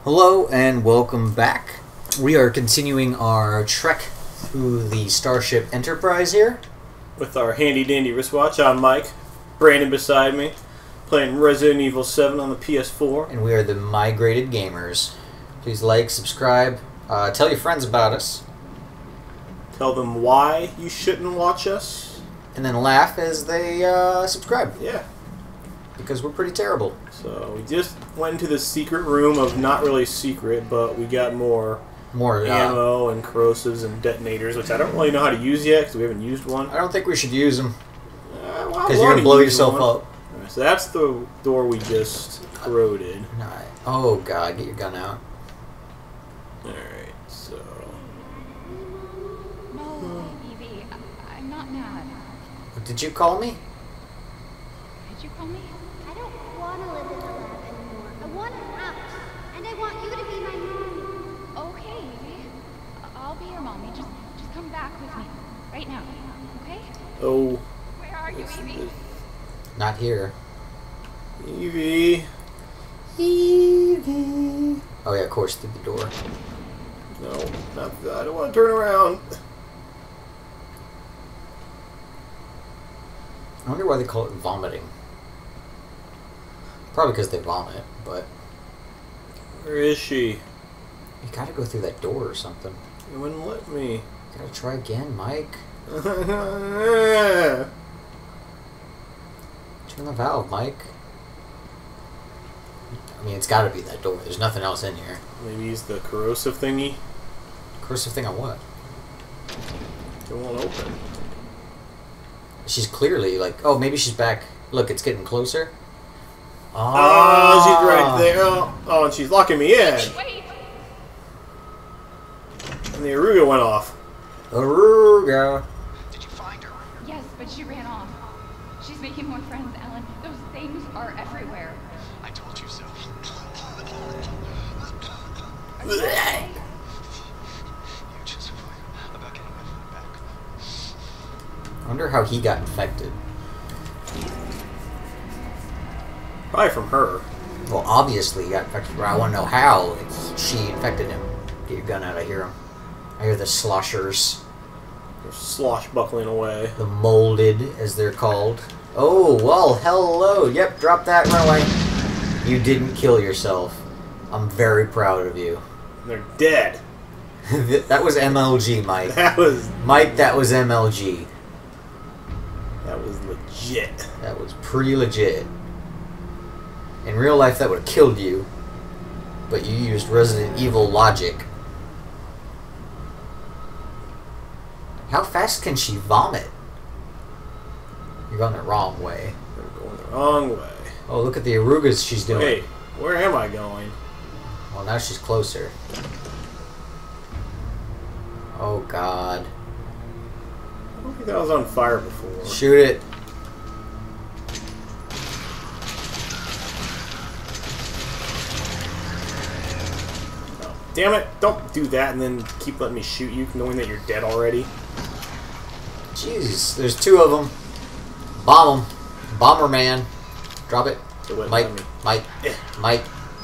Hello and welcome back. We are continuing our trek through the Starship Enterprise here. With our handy dandy wristwatch, I'm Mike. Brandon beside me, playing Resident Evil 7 on the PS4. And we are the Migrated Gamers. Please like, subscribe, tell your friends about us. Tell them why you shouldn't watch us. And then laugh as they subscribe. Yeah. Because we're pretty terrible. So we just went into the secret room of not really secret, but we got more ammo and corrosives and detonators, which I don't really know how to use yet because we haven't used one. I don't think we should use them. Because you're you're going to blow yourself up. Right, so that's the door we just corroded. Oh god, get your gun out. Alright, so... No, Evie, I'm not mad. Did you call me? Did you call me? I don't want to live in the lab anymore. I want out. And I want you to be my mommy. Okay, Evie. I'll be your mommy. Just come back with me. Right now. Okay? Oh. Where are you, Evie? Not here. Evie. Evie. Oh yeah, of course, through the door. No, not that. I don't want to turn around. I wonder why they call it vomiting. Probably because they vomit, but... Where is she? You gotta go through that door or something. It wouldn't let me. You gotta try again, Mike. Yeah. Turn the valve, Mike. I mean, it's gotta be that door. There's nothing else in here. Maybe it's the corrosive thingy. Corrosive thing on what? It won't open. She's clearly like... Oh, maybe she's back. Look, it's getting closer. Oh, she's right there. Oh, and she's locking me in. Wait! And the Aruga went off. Aruga. Did you find her? Yes, but she ran off. She's making more friends, Ellen. Those things are everywhere. I told you so. Are you okay? You're just fine about getting my food back. I wonder how he got infected. Probably from her. Well, obviously he got infected, but I want to know how she infected him. Get your gun out, I hear him. I hear the sloshers. They're sloshbuckling away. The molded, as they're called. Oh, well, hello. Yep, drop that, run away. You didn't kill yourself. I'm very proud of you. They're dead. That was MLG, Mike. Mike, that was MLG. That was legit. That was pretty legit. In real life, that would have killed you. But you used Resident Evil logic. How fast can she vomit? You're going the wrong way. They're going the wrong way. Oh, look at the Arugas she's doing. Wait, where am I going? Well, now she's closer. Oh, God. I don't think that was on fire before. Shoot it. Oh, damn it! Don't do that and then keep letting me shoot you, knowing that you're dead already. Jeez, there's two of them. Bomb them. Bomber man. Drop it. Mike. Mike. Yeah. Mike.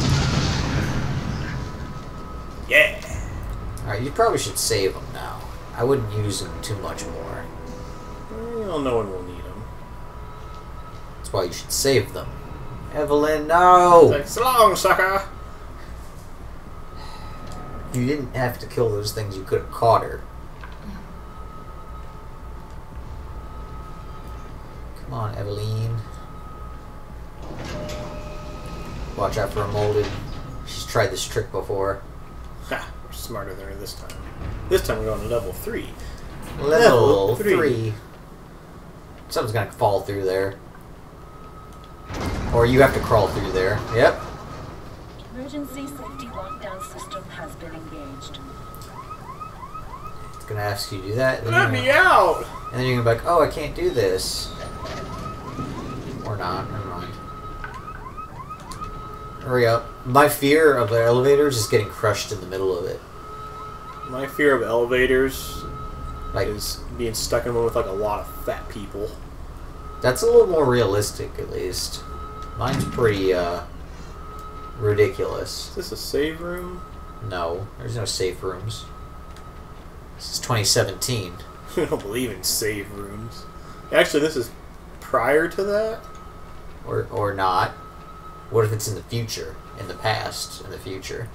Yeah. Alright, you probably should save them now. I wouldn't use them too much more. Well, no one will need them. That's why you should save them. Evelyn, no! Like, so long, sucker! You didn't have to kill those things. You could have caught her. Come on, Evelyn. Watch out for a molded. She's tried this trick before. Ha! We're smarter than her this time. This time we're going to level 3. Level 3. Something's gonna fall through there. Or you have to crawl through there. Yep. Emergency safety lockdown system has been engaged. It's gonna ask you to do that. Let me out! And then you're gonna be like, oh, I can't do this. Or not. Never mind. Hurry up. My fear of the elevators is getting crushed in the middle of it. My fear of elevators Like, is being stuck in one with like a lot of fat people. that's a little more realistic, at least. Mine's pretty, ridiculous. Is this a save room? No, there's no safe rooms. This is 2017. I don't believe in save rooms. Actually, this is prior to that? Or not. What if it's in the future? In the past? In the future?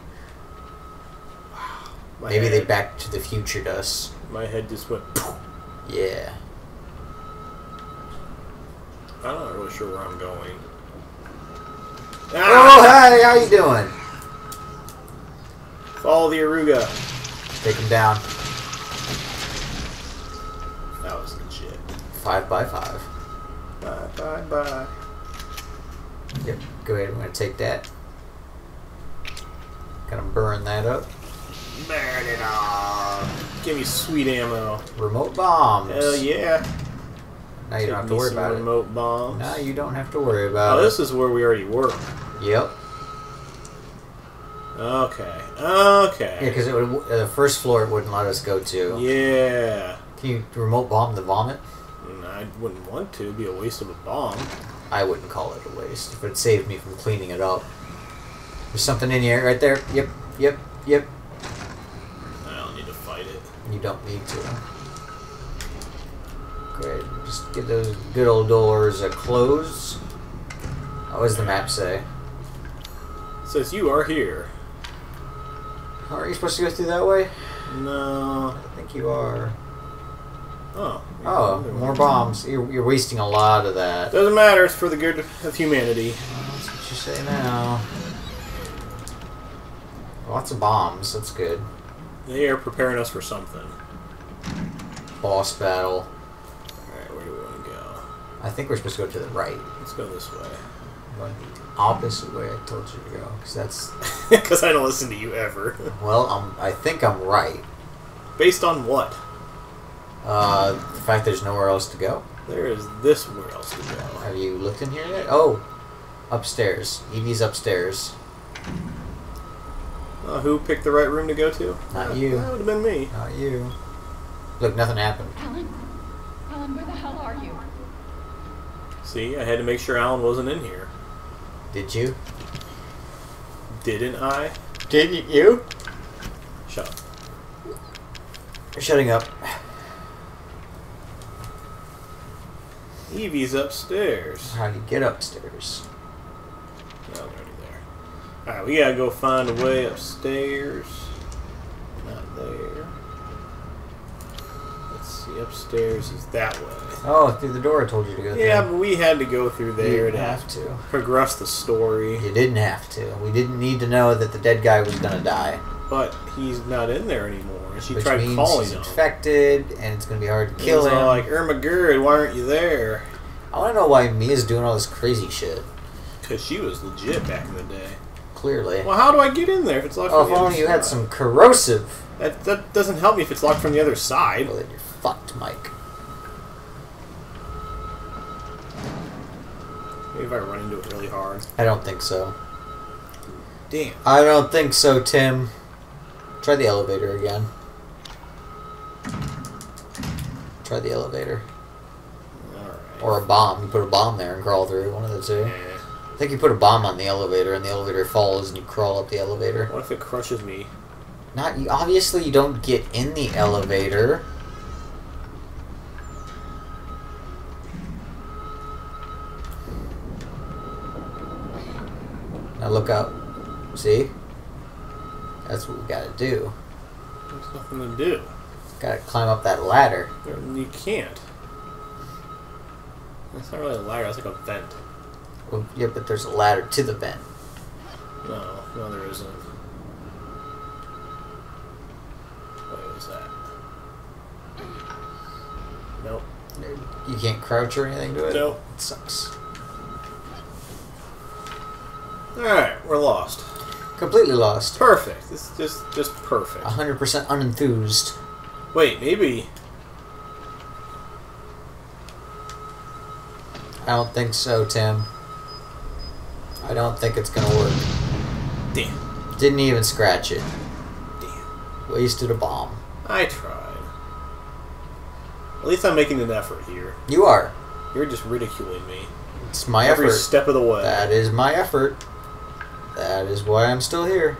My Maybe head, they back to the future us. My head just went... Yeah. I'm not really sure where I'm going. Oh, hey, how you doing? Follow the Aruga. Take him down. That was legit. 5x5. Bye, bye, bye. Yep, go ahead, I'm going to take that. Gonna burn that up. Burn it off. Give me sweet ammo. Remote bombs. Hell yeah. Now you don't have to worry about it. Remote bombs. Now you don't have to worry about Oh, it. this is where we already were. Yep. Okay. Okay. Yeah, because the first floor it wouldn't let us go to. Yeah. Can you remote bomb the vomit? I wouldn't want to. It'd be a waste of a bomb. I wouldn't call it a waste if it saved me from cleaning it up. There's something in here, right there. Yep, yep, yep. I don't need to fight it. You don't need to. Great. Just get those good old doors closed. What does the map say? It says you are here. Are you supposed to go through that way? No. I think you are. Oh. Oh, more bombs. You're wasting a lot of that. Doesn't matter. It's for the good of humanity. Well, that's what you say now. Lots of bombs. That's good. They are preparing us for something. Boss battle. Alright, where do we want to go? I think we're supposed to go to the right. Let's go this way. Going the opposite way I told you to go. Because that's... Because I don't listen to you ever. Well, I think I'm right. Based on what? The fact there's nowhere else to go. There is this where else to go. Have you looked in here yet? Oh! Upstairs. Evie's upstairs. Who picked the right room to go to? Not you. That would have been me. Not you. Look, nothing happened. Alan? Alan, where the hell are you? See, I had to make sure Alan wasn't in here. Did you? Didn't I? Did you? Shut up. You're shutting up. Evie's upstairs. How do you get upstairs? No, they're already there. Alright, we gotta go find a way upstairs. Not there. Let's see, upstairs is that way. Oh, through the door I told you to go through. Yeah, but we had to go through You there didn't have to. progress the story. You didn't have to. We didn't need to know that the dead guy was gonna die. But he's not in there anymore. And she Which tried means calling he's him. infected, and it's gonna be hard to kill He's him. all like, Ermagerd, why aren't you there? I wanna know why Mia's doing all this crazy shit. Because she was legit back in the day. Clearly. Well, how do I get in there if it's locked Oh, from if the only other you had side? some corrosive. That doesn't help me if it's locked from the other side. Well, then you're fucked, Mike. Maybe if I run into it really hard. I don't think so. Damn. I don't think so, Tim. Try the elevator again. Try the elevator. Alright. Or a bomb. You put a bomb there and crawl through. One of the two. Eh. I think you put a bomb on the elevator and the elevator falls and you crawl up the elevator. What if it crushes me? Obviously you don't get in the elevator. Now look up. See? That's what we gotta do. There's nothing to do. Gotta climb up that ladder. You can't. That's not really a ladder, that's like a vent. Well, yeah, but there's a ladder to the vent. No, there isn't. What was that? Nope. You can't crouch or anything to it? Nope. It sucks. Alright, we're lost. Completely lost. Perfect. This is just perfect. 100% unenthused. Wait, maybe. I don't think so, Tim. I don't think it's gonna work. Damn. Didn't even scratch it. Damn. Wasted a bomb. I tried. At least I'm making an effort here. You are. You're just ridiculing me. It's my Every effort. step of the way. That is my effort. That is why I'm still here.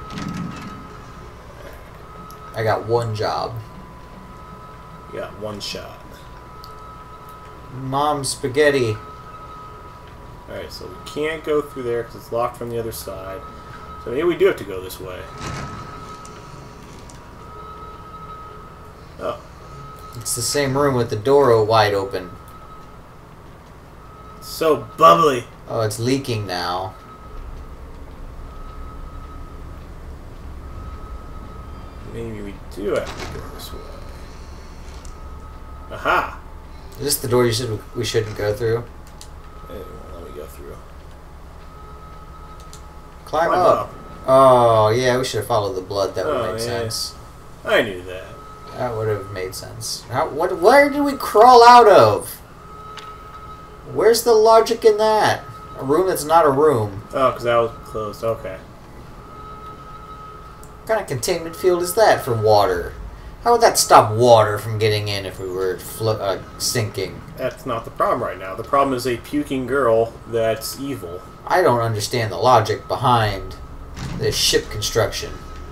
I got one job. You got one shot. Mom spaghetti. Alright, so we can't go through there because it's locked from the other side. So maybe we do have to go this way. Oh. It's the same room with the door wide open. So bubbly. Oh, it's leaking now. Maybe we do have to go this way. Aha! Is this the door you said we shouldn't go through? Hey, well, let me go through. Climb up. Oh, yeah, we should have followed the blood. That would have made sense. I knew that. That would have made sense. Where did we crawl out of? Where's the logic in that? A room that's not a room. Oh, because that was closed. Okay. What kind of containment field is that for water? How would that stop water from getting in if we were sinking? That's not the problem right now. The problem is a puking girl that's evil. I don't understand the logic behind this ship construction.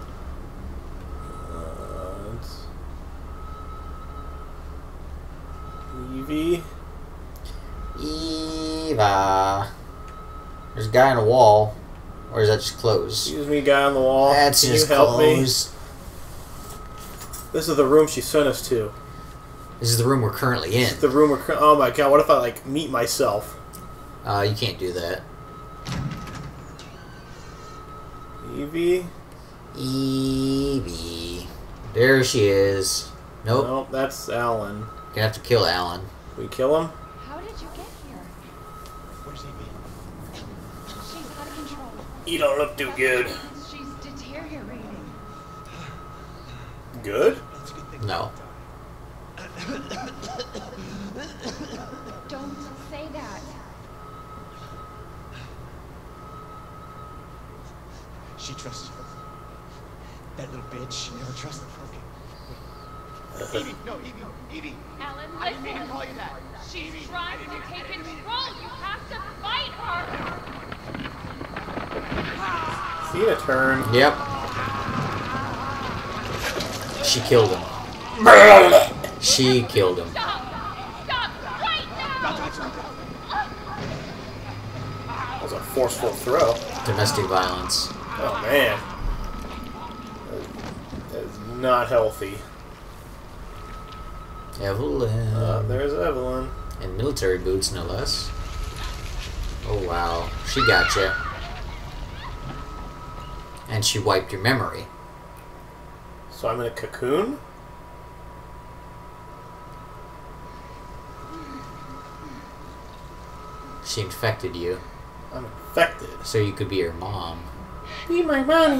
Evie? Eva. There's a guy on a wall. Or is that just clothes? Excuse me, guy on the wall. That's Can just you help clothes. me? This is the room she sent us to. This is the room we're currently in. This is the room we're oh my god, what if I, like, meet myself? You can't do that. Evie? Evie. There she is. Nope. Nope, that's Alan. Gonna have to kill Alan. Can we kill him? How did you get here? Where's Evie? She's out of control. You don't look too good. She's deteriorating. Good? That's a good thing. No. Don't say that. She trusts you. That little bitch, she never trusted me. Evie, no, Evie. Alan, I didn't mean to listen. call you that. She's Evie, trying to take control. You have to fight her. See a turn. Yep. She killed him. She killed him. Stop right now. That was a forceful throw. Domestic violence. Oh man. That is not healthy. Evelyn. There's Evelyn. In military boots, no less. Oh wow. She got you. And she wiped your memory. So I'm in a cocoon? She infected you. I'm infected. So you could be her mom. Be my mommy.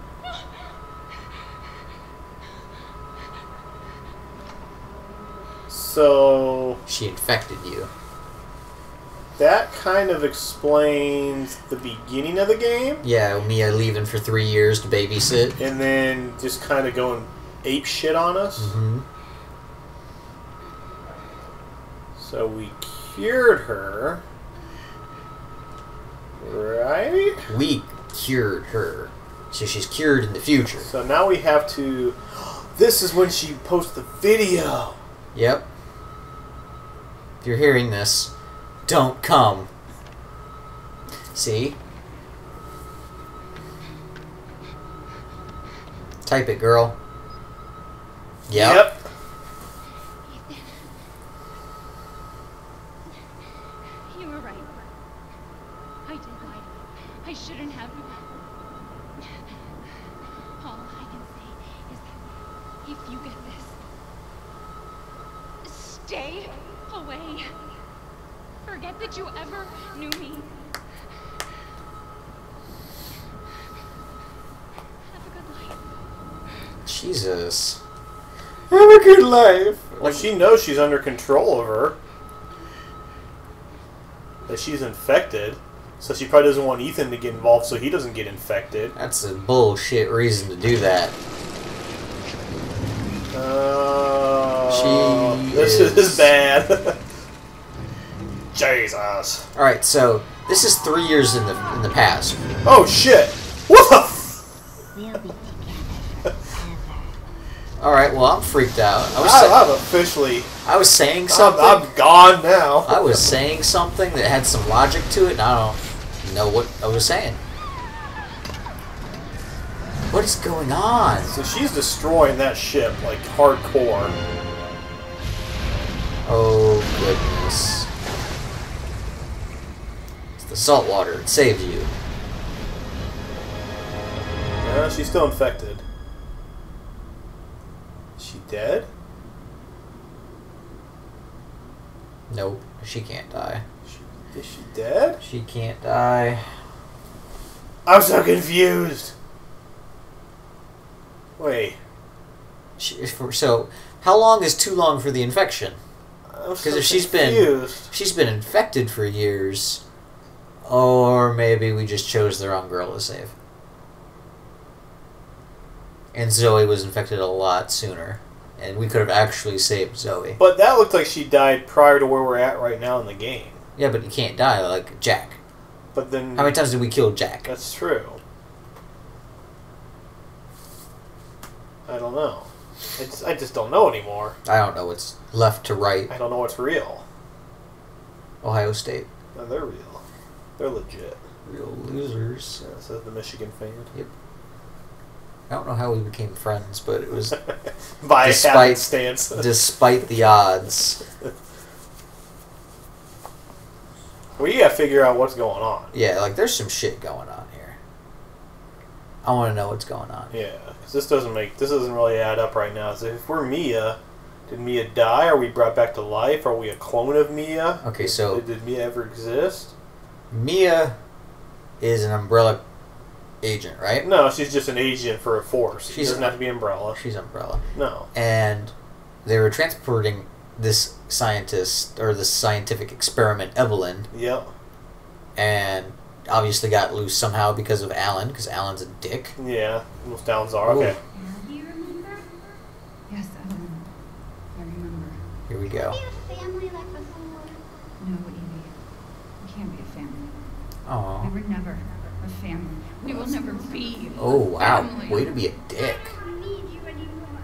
So She infected you. that kind of explains the beginning of the game, Yeah, Mia leaving for 3 years to babysit. and then just kind of going ape shit on us. Mm-hmm. So we cured her, right? We cured her. So she's cured in the future. So now we have to. This is when she posts the video. Yep. If you're hearing this, don't come. See? Type it, girl. Yep. You were right. I did lie. I shouldn't have. All I can say is that if you get this, stay away. Forget that you ever knew me. Have a good life. Jesus. Have a good life. Well, she knows she's under control of her. That she's infected. So she probably doesn't want Ethan to get involved so he doesn't get infected. That's a bullshit reason to do that. This is bad. Jesus. Alright, so this is 3 years in the past. Oh shit! What the f- We'll be together forever. Alright, well, I'm freaked out. I'm officially... I was saying something. I'm gone now. I was saying something that had some logic to it, and I don't know what I was saying. What is going on? So she's destroying that ship, like, hardcore. Oh, goodness. It's the salt water. It saved you. Yeah, she's still infected. Is she dead? Nope. She can't die. Is she dead? She can't die. I'm so confused. Wait. So, how long is too long for the infection? Because if she's been infected for years, or maybe we just chose the wrong girl to save. And Zoe was infected a lot sooner, and we could have actually saved Zoe. But that looked like she died prior to where we're at right now in the game. Yeah, but you can't die like Jack. But then... How many times did we kill Jack? That's true. I don't know. I just don't know anymore. I don't know what's left to right. I don't know what's real. Ohio State. No, they're real. They're legit. Real losers. Yeah, says the Michigan fan. Yep. I don't know how we became friends, but it was by happenstance. Despite the odds. We gotta figure out what's going on. Yeah, like there's some shit going on here. I want to know what's going on. Yeah, because this doesn't really add up right now. So if we're Mia, did Mia die? Are we brought back to life? Are we a clone of Mia? Okay, so did Mia ever exist? Mia is an Umbrella agent, right? No, she's just an agent for a force. She doesn't have to be Umbrella. She's Umbrella. No. And they were transporting this scientist, or this scientific experiment, Evelyn. Yep. And obviously got loose somehow because of Alan, because Alan's a dick. Yeah, most Allens are. Okay. Do you remember? Yes, I remember. Here we go. Be a family like before. No, Evie. We can't be a family. Aww. We were never a family. We will never be Oh, wow. family. Way to be a dick. I don't need you anymore.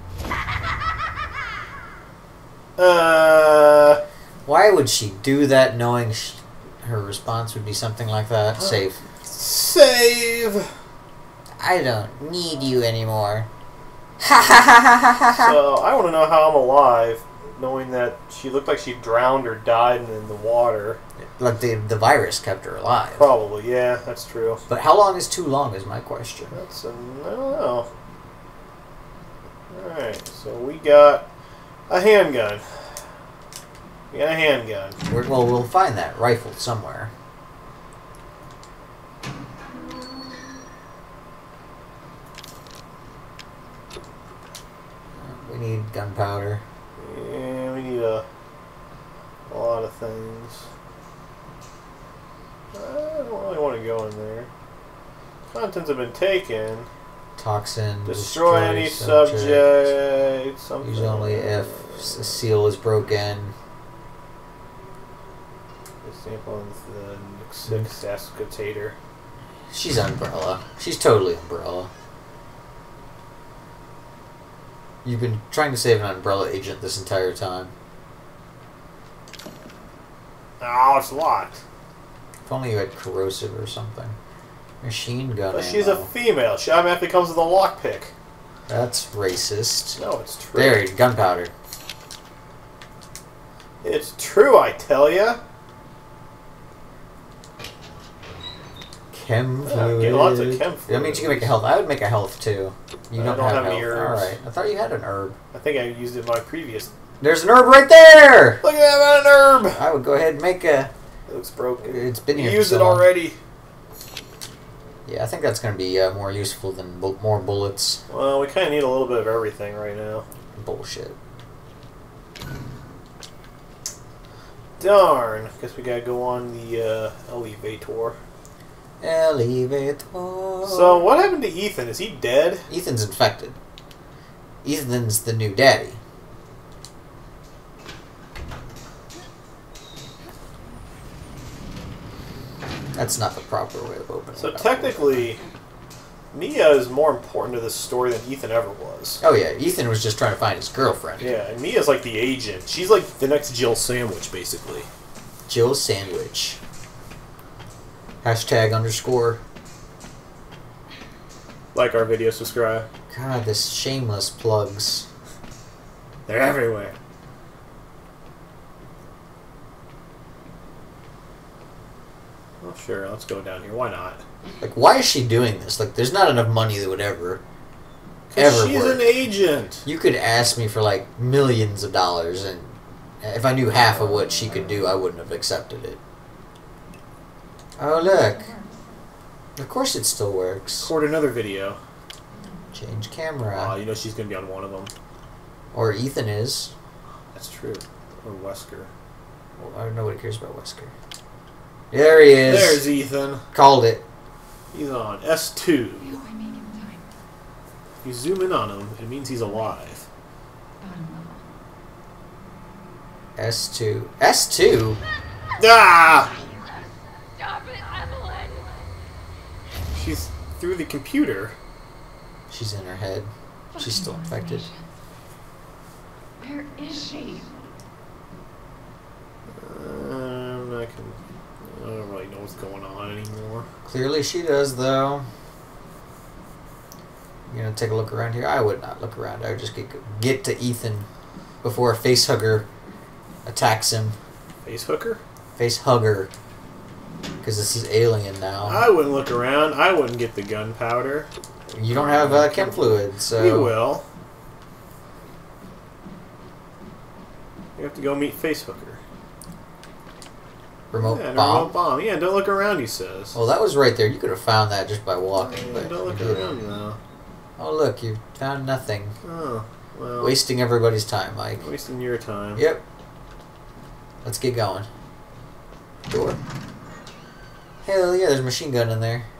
Why would she do that knowing her response would be something like that? Save. Save! I don't need you anymore. So, I want to know how I'm alive, knowing that she looked like she drowned or died in the water. Like the virus kept her alive. Probably, yeah, that's true. But how long is too long is my question. I don't know. Alright, so we got a handgun. We got a handgun. Well, we'll find that rifle somewhere. We need gunpowder. Yeah, we need a lot of things. I don't really want to go in there. Contents have been taken. Toxin. Destroy any subject. Something. Use only if a seal is broken. Sample of the Excitator. She's Umbrella. She's totally Umbrella. You've been trying to save an Umbrella agent this entire time. Oh, it's locked. If only you had corrosive or something. Machine gun. But she's a female. She automatically comes with a lockpick. That's racist. No, it's true. There, gunpowder. It's true, I tell ya. Chem fluid. Get lots of chem fluid. That means you can make a health. I would make a health too. You don't have any health. herbs. Alright. I thought you had an herb. I think I used it in my previous. There's an herb right there! Look at that, I got an herb! I would go ahead and make a... It looks broken. It's been here You used for it so long. already. Yeah, I think that's going to be more useful than more bullets. Well, we kind of need a little bit of everything right now. Bullshit. Darn. Guess we gotta go on the elevator. Elevator. So, what happened to Ethan? Is he dead? Ethan's infected. Ethan's the new daddy. That's not the proper way of opening. So, technically, Mia is more important to this story than Ethan ever was. Oh yeah, Ethan was just trying to find his girlfriend. Yeah, and Mia's like the agent. She's like the next Jill Sandwich, basically. Jill Sandwich. #_. Like our video, subscribe. God, this shameless plugs. They're everywhere. Well, sure, let's go down here. Why not? Like, why is she doing this? Like, there's not enough money that would ever She's work. an agent. You could ask me for, like, millions of dollars, and if I knew half of what she could do, I wouldn't have accepted it. Oh, look. Of course it still works. Record another video. Change camera. You know she's going to be on one of them. Or Ethan is. That's true. Or Wesker. Well, I don't know what he cares about Wesker. There he is. There's Ethan. Called it. He's on S2. If you zoom in on him, it means he's alive. S2. S2? Ah! Stop it, Evelyn! She's through the computer. She's in her head. She's still infected. Where is she? I don't really know what's going on anymore. Clearly she does, though. You gonna take a look around here? I would not look around. I would just get to Ethan before a facehugger attacks him. Facehooker? Facehugger. Because this is alien now. I wouldn't look around. I wouldn't get the gunpowder. You don't have chem fluid, so... We will. You have to go meet Facehooker. Remote Yeah, bomb? remote bomb. Yeah, don't look around, he says. Well, that was right there. You could have found that just by walking. Yeah, But don't look you didn't. around, though. Oh, look. You found nothing. Oh, well. Wasting everybody's time, Mike. Wasting your time. Yep. Let's get going. Door. Hell yeah, there's a machine gun in there.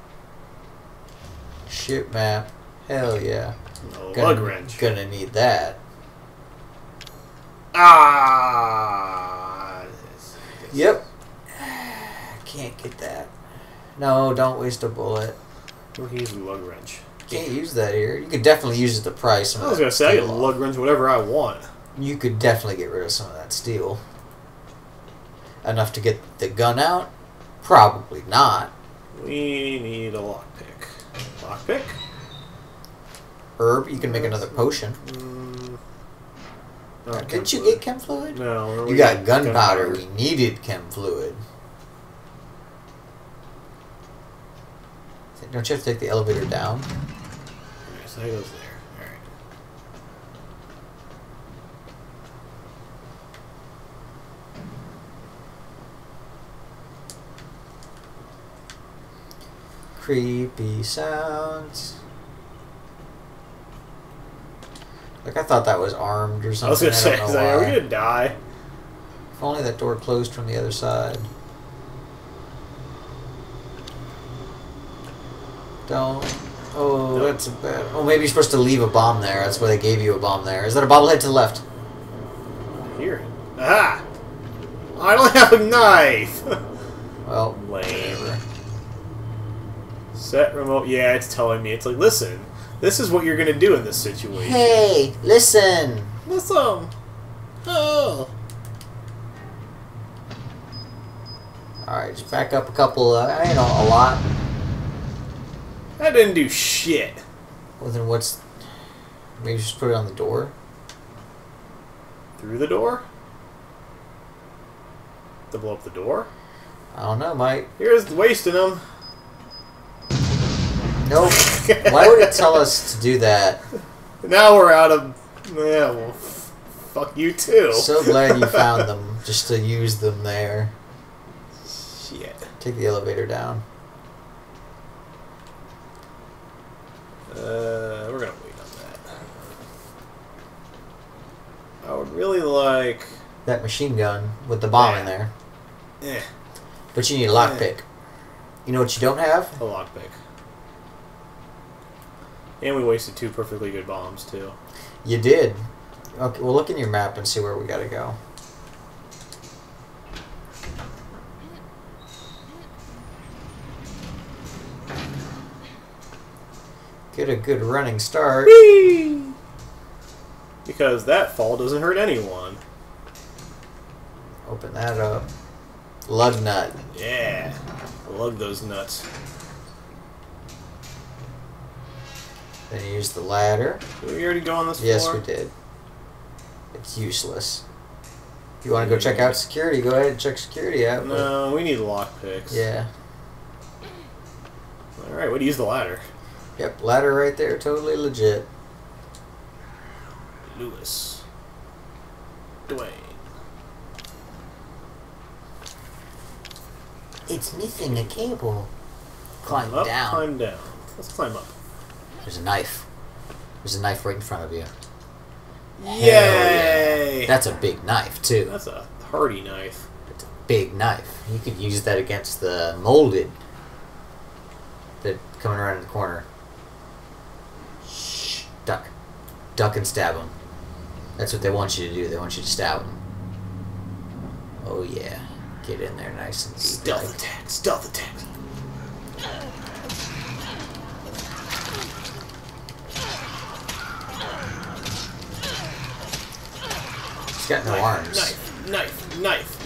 Ship map. Hell yeah. A lug wrench. Gonna need that. Ah! Yep. Can't get that. No, don't waste a bullet. We can use the lug wrench. Can't use that here. You could definitely use it to pry some I of was that gonna say, I steel can off. lug wrench whatever I want. You could definitely get rid of some of that steel. Enough to get the gun out? Probably not. We need a lockpick. Lockpick? Herb, you can make another potion. Didn't you get chem fluid? No. You got gunpowder. We needed chem fluid. Don't you have to take the elevator down? Okay, so that goes there. Alright. Creepy sounds. Like, I thought that was armed or something. I was gonna say, don't know are we why. gonna die? If only that door closed from the other side. Don't. Oh, that's a bad. Oh, maybe you're supposed to leave a bomb there. That's why they gave you a bomb there. Is that a bobblehead to the left? Here. Ah! I don't have a knife! Well, Lame. Set remote. Yeah, it's telling me. It's like, listen, this is what you're gonna do in this situation. hey, listen. Listen! Oh! Alright, just back up a couple, a lot. That didn't do shit. Well, then what's... Maybe just put it on the door? Through the door? To blow up the door? I don't know, Mike. Here's wasting them. Nope. Why would it tell us to do that? Now we're out of... Yeah, well, fuck you too. So glad you found them, just to use them there. Shit. Take the elevator down. We're gonna wait on that. I would really like... That machine gun with the bomb in there. Eh, But you need a lockpick. You know what you don't have? a lockpick. And we wasted 2 perfectly good bombs, too. You did. Okay, well, look in your map and see where we gotta go. Get a good running start. Whee! Because that fall doesn't hurt anyone. Open that up. Lug nut. Yeah. Lug those nuts. Then you use the ladder. Did we already go on this Yes, floor? we did. It's useless. If you want to go check out security, go ahead and check security out. No, we need lockpicks. Yeah. Alright, way to use the ladder. Yep, ladder right there, totally legit. Lewis. Dwayne. It's missing a cable. Climb up, down. Climb down. Let's climb up. There's a knife. There's a knife right in front of you. Yay! Yeah. That's a big knife, too. That's a hardy knife. It's a big knife. You could use that against the molded. That coming around in the corner. Shh. Duck. Duck and stab them. That's what they want you to do. They want you to stab them. Oh, yeah. Get in there nice and deep. Stealth attack. Stealth attack. He's got no arms. Knife.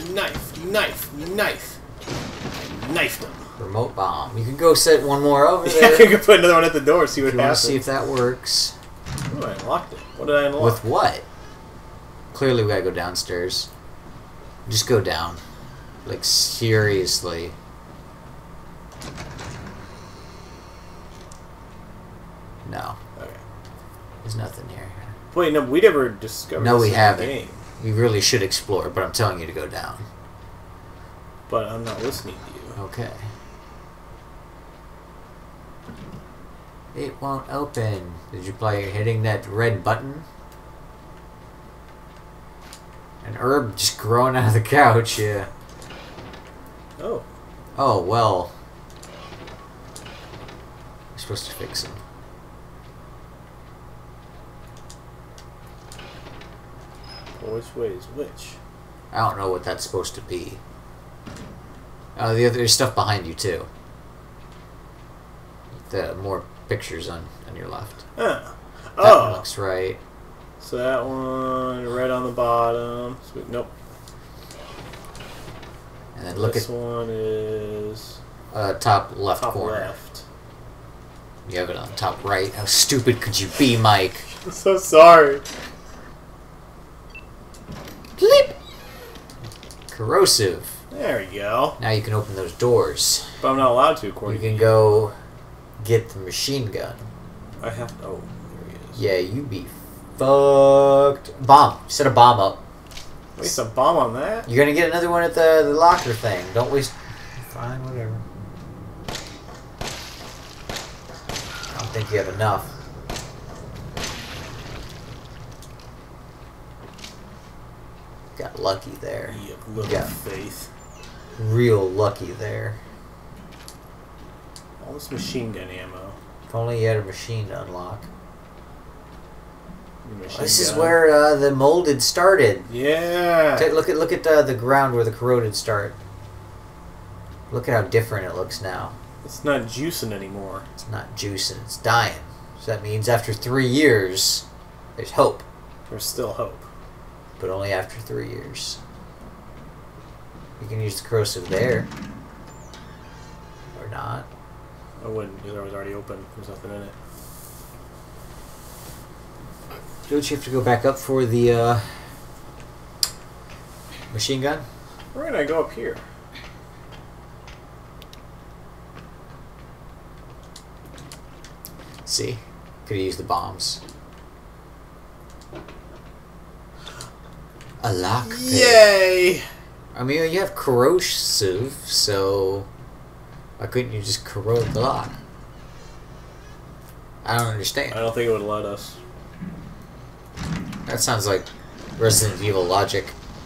Knifed him. Remote bomb. You can go set one more over Yeah, there. you can put another one at the door, see what If you want happens. to see if that works. Oh, I unlocked it. What did I unlock? With what? Clearly we gotta go downstairs. Just go down. Like, seriously. No. Okay. There's nothing here. Wait, no, we never discovered No, this we in the haven't. game. We really should explore, but I'm telling you to go down. But I'm not listening to you. Okay. It won't open. Did you play hitting that red button? An herb just growing out of the couch, yeah. Oh. Oh, well. We're supposed to fix him. Well, which way is which? I don't know what that's supposed to be. There's stuff behind you, too. The more pictures on your left. Ah. That Oh. one looks right. So that one, red on the bottom. Sweet. Nope. And then look this at one is top left top corner. left. You have it on top right. How stupid could you be, Mike? I'm so sorry. Bleep! Corrosive. There we go. Now you can open those doors. But I'm not allowed to, You according can to go get the machine gun. I have. Oh, there he is. Yeah, you be fucked. Bomb. Set a bomb up. Waste a bomb on that? You're gonna get another one at the locker thing. Don't waste. Fine, whatever. I don't think you have enough. Got lucky there. You have little Yeah. faith. Real lucky there. All this machine gun ammo. If only you had a machine to unlock. Machine This is gun. where the molded started. Yeah. Look at the ground where the corroded start. Look at how different it looks now. It's not juicing anymore. It's not juicing, it's dying. So that means after 3 years, there's hope. There's still hope. But only after 3 years. You can use the corrosive there. Or not. I wouldn't, because it was already open. There's nothing in it. Don't you have to go back up for the machine gun? Where can I go up here? See? Could have used the bombs. A lockpick. Yay! I mean, you have corrosive, so why couldn't you just corrode the lock? I don't understand. I don't think it would let us. That sounds like Resident Evil logic.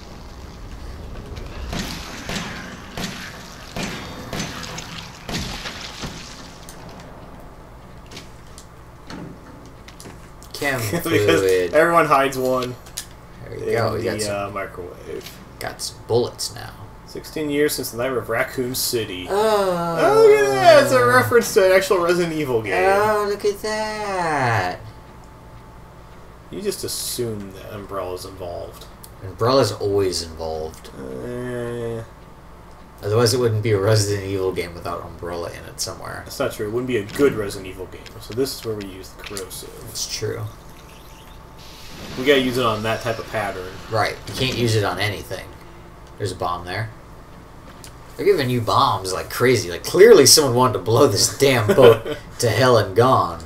Chem Because fluid. everyone hides one There you go. in You got the some, microwave. got some bullets now. Is 16 years since the Nightmare of Raccoon City. Oh, look at that! It's a reference to an actual Resident Evil game. Oh, look at that! You just assume that Umbrella's involved. Umbrella's always involved. Otherwise, it wouldn't be a Resident Evil game without Umbrella in it somewhere. That's not true. It wouldn't be a good Resident Evil game. So this is where we use the corrosive. That's true. We gotta use it on that type of pattern. Right. You can't use it on anything. There's a bomb there. They're giving you bombs like crazy. Like, clearly someone wanted to blow this damn boat to hell and gone.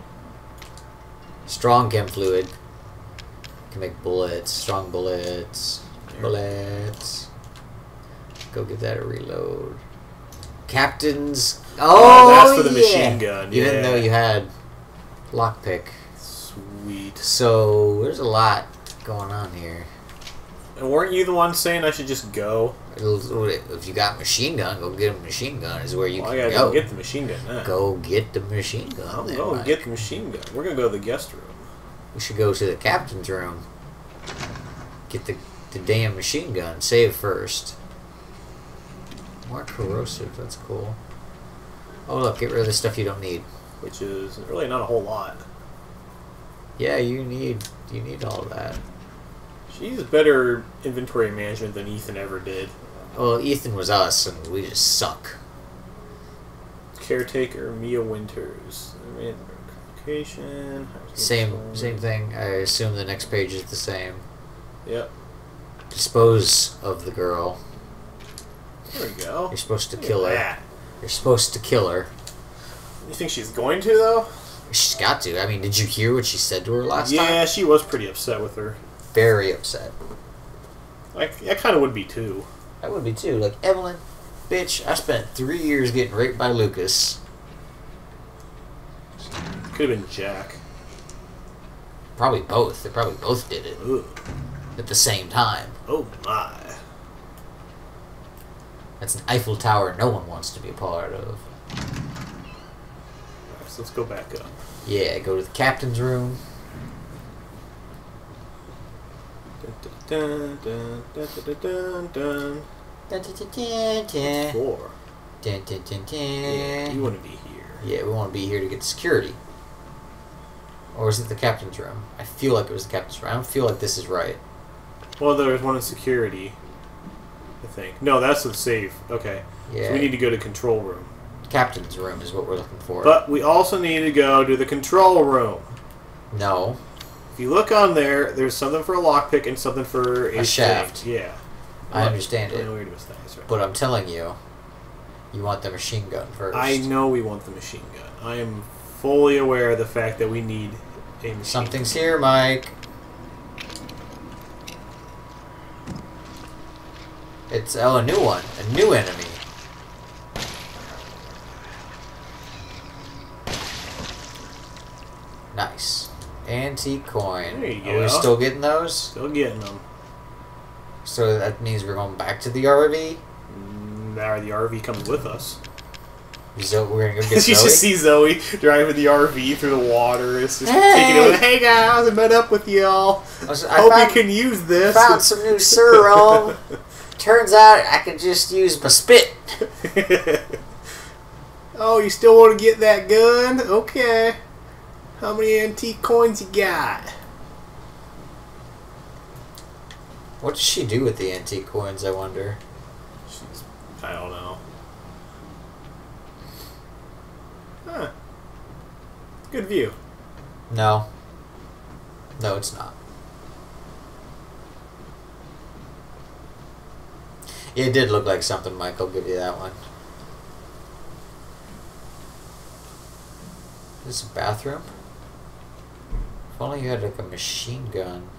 Strong chem fluid. Can make bullets. Strong bullets. Bullets. Go give that a reload. Captain's... Oh, that's for the machine gun. Yeah. Even though you had lockpick. Sweet. So, there's a lot going on here. And weren't you the one saying I should just go? If you got machine gun, go get a machine gun. Is where you can I gotta go get the machine gun now. Go get the machine gun. I'll go and get the machine gun. We're gonna go to the guest room. We should go to the captain's room. Get the damn machine gun. Save first. More corrosive. That's cool. Oh look, get rid of the stuff you don't need. Which is really not a whole lot. Yeah, you need all of that. She's better inventory management than Ethan ever did. Well, Ethan was us, and we just suck. Caretaker, Mia Winters. Location. Same thing. I assume the next page is the same. Yep. Dispose of the girl. There we go. You're supposed to kill her. You're supposed to kill her. You think she's going to, though? She's got to. I mean, did you hear what she said to her last time? Yeah, she was pretty upset with her. Very upset. I kind of would be, too. I would be, too. Like, Evelyn, bitch, I spent 3 years getting raped by Lucas. Could have been Jack. Probably both. They probably both did it. Ugh. At the same time. Oh, my. That's an Eiffel Tower no one wants to be a part of. Alright, so let's go back up. Yeah, go to the captain's room. Dun, dun, dun, dun, dun, dun, dun. 4. Yeah, you want to be here. Yeah, we want to be here to get security. Or is it the captain's room? I feel like it was the captain's room. I don't feel like this is right. Well, there's one in security, I think. No, that's the safe. Okay. Yeah. So we need to go to control room. Captain's room is what we're looking for. But we also need to go to the control room. No. If you look on there, there's something for a lockpick and something for a shaft. Yeah. I understand it. Right. But I'm telling you, you want the machine gun first. I know we want the machine gun. I am fully aware of the fact that we need a machine Something's gun. Here, Mike. It's a new one. A new enemy. Nice. Antique coin. There you go. Are we still getting those? Still getting them. So that means we're going back to the RV? Now the RV comes with us. So we're gonna go get You Zoe? just see Zoe driving the RV through the water. It's just taking it with, hey guys, I met up with y'all. Hope you can use this. Found some new serum. Turns out I can just use my spit. Oh, you still want to get that gun? Okay. How many antique coins you got? What does she do with the antique coins, I wonder? I don't know. Huh. Good view. No. No, it's not. It did look like something, Mike. I'll give you that one. Is this a bathroom? If only you had like a machine gun.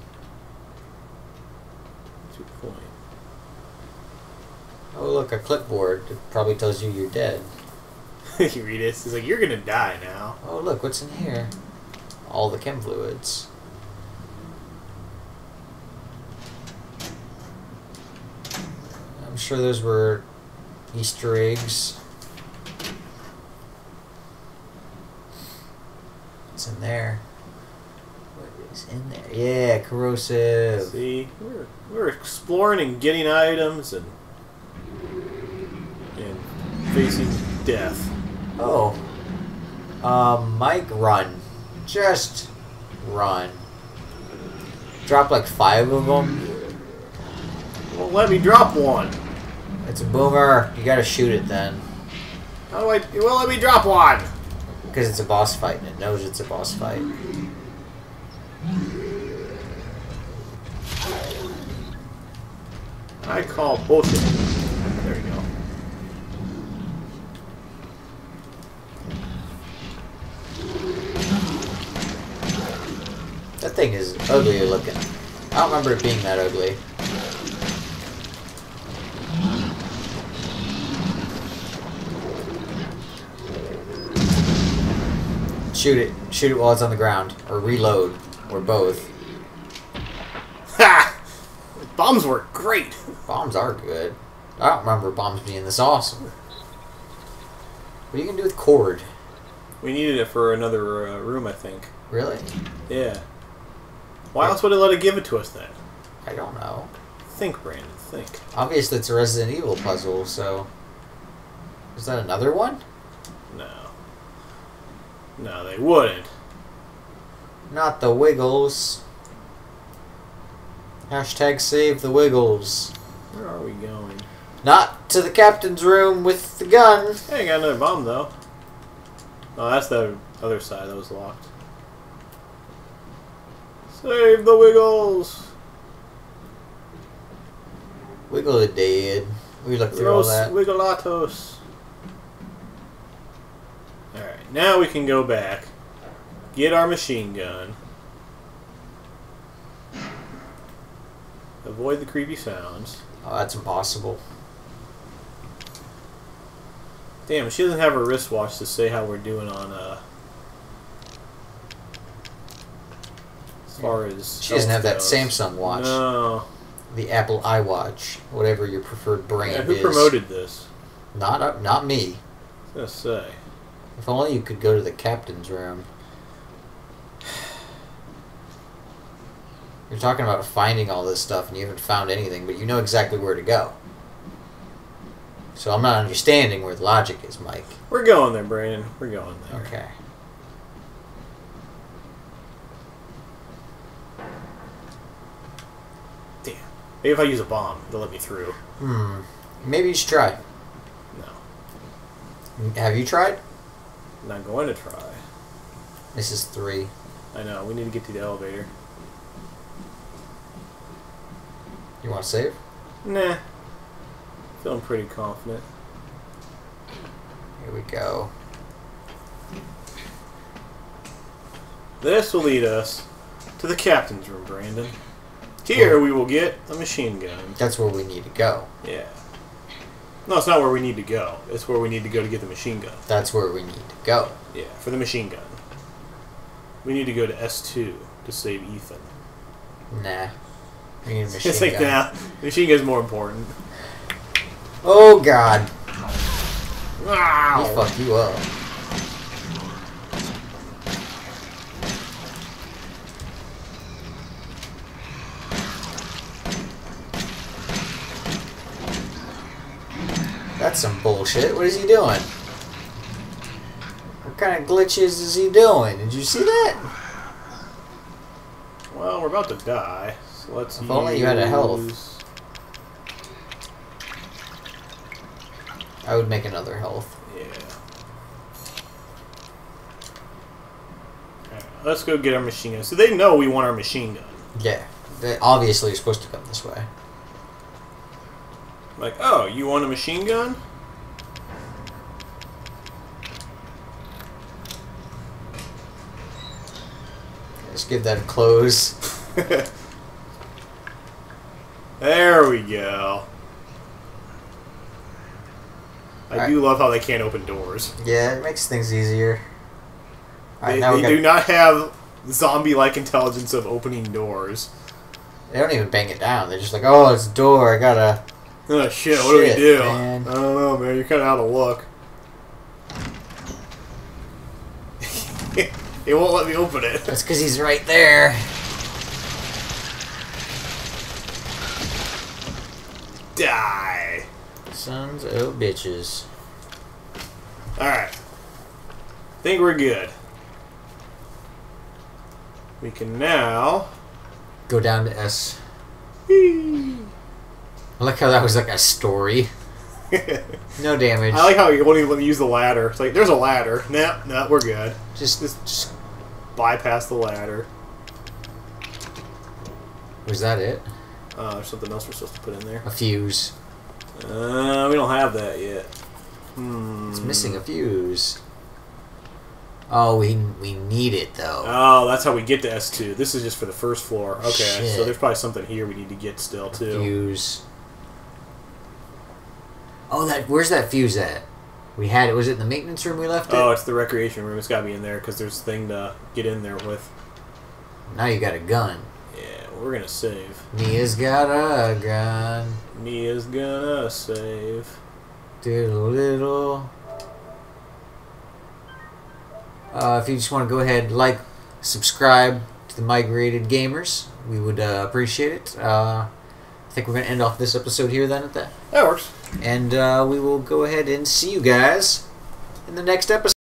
2 point. Oh, look, a clipboard. It probably tells you you're dead. You read it. It's like, you're gonna die now. Oh, look, what's in here? All the chem fluids. I'm sure those were Easter eggs. What's in there? What is in there? Yeah, corrosive. See, we're exploring and getting items and facing death. Oh. Mike, run. Just run. Drop like 5 of them. Well, let me drop one. It's a boomer. You gotta shoot it then. How do I... You won't let me drop one. Because it's a boss fight and it knows it's a boss fight. I call bullshit. There you go. That thing is ugly looking. I don't remember it being that ugly. Shoot it. Shoot it while it's on the ground. Or reload. Or both. Ha! Bombs were great. Bombs are good. I don't remember bombs being this awesome. What are you gonna do with cord? We needed it for another room, I think. Really? Yeah. Why else would it let it give it to us then? I don't know. Think, Brandon. Think. Obviously it's a Resident Evil puzzle, so... Is that another one? No. No, they wouldn't. Not the Wiggles. Hashtag save the Wiggles. Where are we going? Not to the captain's room with the gun. Hey, I got another bomb, though. Oh, that's the other side that was locked. Save the Wiggles! Wiggle is dead. We looked through all Los that. Wiggolatos. Alright, now we can go back. Get our machine gun. Avoid the creepy sounds. Oh, that's impossible. Damn, she doesn't have her wristwatch to say how we're doing on, as far as... She doesn't have that goes. Samsung watch. No. The Apple iWatch. Whatever your preferred brand Yeah, who is. promoted this? Not me. I was gonna say. If only you could go to the captain's room. You're talking about finding all this stuff and you haven't found anything, but you know exactly where to go. So I'm not understanding where the logic is, Mike. We're going there, Brandon. We're going there. Okay. Damn. Maybe if I use a bomb, they'll let me through. Maybe you should try. No. Have you tried? I'm not going to try. This is 3. I know. We need to get to the elevator. You want to save? Nah. Feeling pretty confident. Here we go. This will lead us to the captain's room, Brandon. Here we will get a machine gun. That's where we need to go. Yeah. No, it's not where we need to go. It's where we need to go to get the machine gun. That's where we need to go. Yeah, for the machine gun. We need to go to S2 to save Ethan. Nah. We need a machine It's like, gun. nah, the machine gun's more important. Oh, God. Wow. He fucked you up. That's some bullshit. What is he doing? What kind of glitches is he doing? Did you see that? Well, we're about to die, so let's If only you had a health. I would make another health. Yeah. Alright, let's go get our machine gun. So they know we want our machine gun. Yeah. They obviously are supposed to come this way. Like, oh, you want a machine gun? Just give that a close. There we go. I do love how they can't open doors. Yeah, it makes things easier. They do not have zombie-like intelligence of opening doors. They don't even bang it down. They're just like, oh, it's a door. I gotta... Oh, shit, what do we do? Man. I don't know, man. You're kind of out of luck. It won't let me open it. That's because he's right there. Die. Sons of bitches. Alright. Think we're good. We can now go down to S. I like how that was like a story. No damage. I like how you won't even let me use the ladder. It's like, there's a ladder. No, we're good. Just bypass the ladder. Was that it? There's something else we're supposed to put in there. A fuse. We don't have that yet. It's missing a fuse. Oh, we need it though. Oh, that's how we get to S2. This is just for the first floor. Okay, Shit. so there's probably something here we need to get still too. Fuse. Oh, where's that fuse at? We had it. Was it in the maintenance room we left it? Oh, it's the recreation room. It's got to be in there because there's a thing to get in there with. Now you got a gun. Yeah, we're gonna save. Mia's got a gun. Mia's gonna save. Diddle. If you just want to go ahead, like, subscribe to the Migrated Gamers, we would appreciate it. I think we're going to end off this episode here then at that. That works. And we will go ahead and see you guys in the next episode.